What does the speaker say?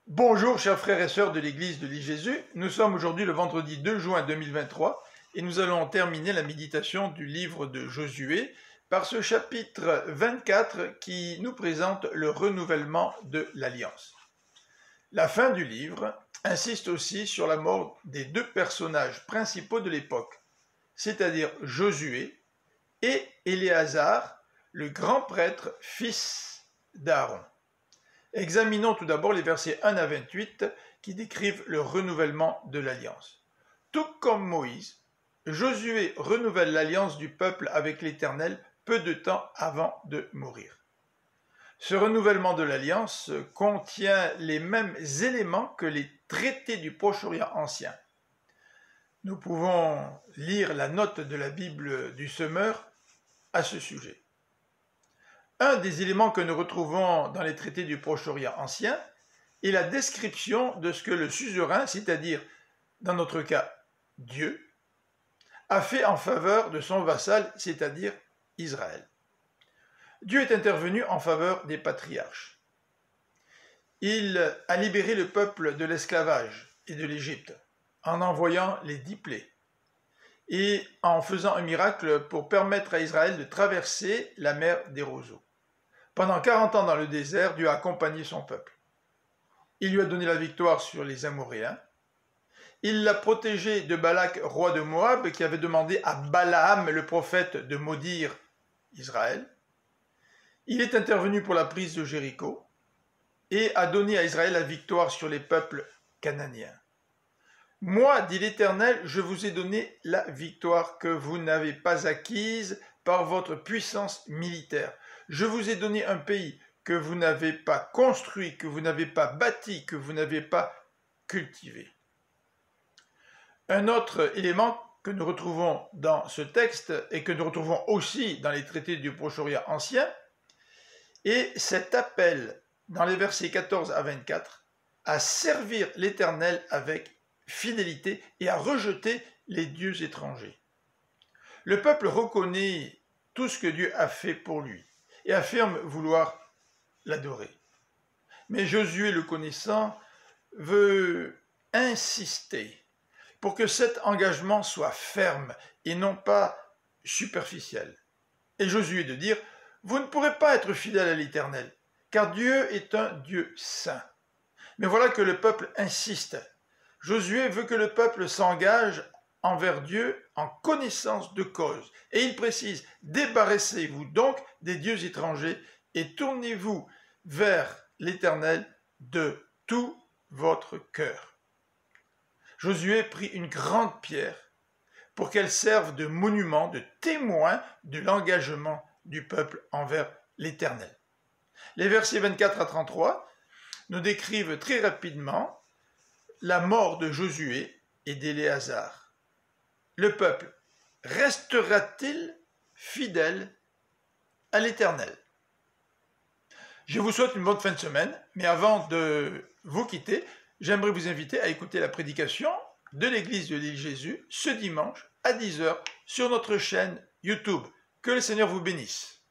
Bonjour chers frères et sœurs de l'église de l'île Jésus, nous sommes aujourd'hui le vendredi 2 juin 2023 et nous allons terminer la méditation du livre de Josué par ce chapitre 24 qui nous présente le renouvellement de l'Alliance. La fin du livre insiste aussi sur la mort des deux personnages principaux de l'époque, c'est-à-dire Josué et Éléazar, le grand prêtre fils d'Aaron. Examinons tout d'abord les versets 1 à 28 qui décrivent le renouvellement de l'alliance. Tout comme Moïse, Josué renouvelle l'alliance du peuple avec l'Éternel peu de temps avant de mourir. Ce renouvellement de l'alliance contient les mêmes éléments que les traités du Proche-Orient ancien. Nous pouvons lire la note de la Bible du Semeur à ce sujet. Un des éléments que nous retrouvons dans les traités du Proche-Orient ancien est la description de ce que le suzerain, c'est-à-dire, dans notre cas, Dieu, a fait en faveur de son vassal, c'est-à-dire Israël. Dieu est intervenu en faveur des patriarches. Il a libéré le peuple de l'esclavage et de l'Égypte en envoyant les 10 plaies et en faisant un miracle pour permettre à Israël de traverser la mer des roseaux. Pendant 40 ans dans le désert, Dieu a accompagné son peuple. Il lui a donné la victoire sur les Amoréens. Il l'a protégé de Balak, roi de Moab, qui avait demandé à Balaam, le prophète, de maudire Israël. Il est intervenu pour la prise de Jéricho et a donné à Israël la victoire sur les peuples cananéens. Moi, dit l'Éternel, je vous ai donné la victoire que vous n'avez pas acquise par votre puissance militaire. Je vous ai donné un pays que vous n'avez pas construit, que vous n'avez pas bâti, que vous n'avez pas cultivé. Un autre élément que nous retrouvons dans ce texte et que nous retrouvons aussi dans les traités du Proche-Orient ancien est cet appel dans les versets 14 à 24 à servir l'Éternel avec fidélité et à rejeter les dieux étrangers. Le peuple reconnaît tout ce que Dieu a fait pour lui et affirme vouloir l'adorer. Mais Josué, le connaissant, veut insister pour que cet engagement soit ferme et non pas superficiel. Et Josué de dire, vous ne pourrez pas être fidèle à l'Éternel, car Dieu est un Dieu saint. Mais voilà que le peuple insiste. Josué veut que le peuple s'engage envers Dieu en connaissance de cause. Et il précise, débarrassez-vous donc des dieux étrangers et tournez-vous vers l'Éternel de tout votre cœur. Josué prit une grande pierre pour qu'elle serve de monument, de témoin de l'engagement du peuple envers l'Éternel. Les versets 24 à 33 nous décrivent très rapidement la mort de Josué et d'Éléazar. Le peuple restera-t-il fidèle à l'Éternel? Je vous souhaite une bonne fin de semaine, mais avant de vous quitter, j'aimerais vous inviter à écouter la prédication de l'église de l'île Jésus ce dimanche à 10 h sur notre chaîne YouTube. Que le Seigneur vous bénisse.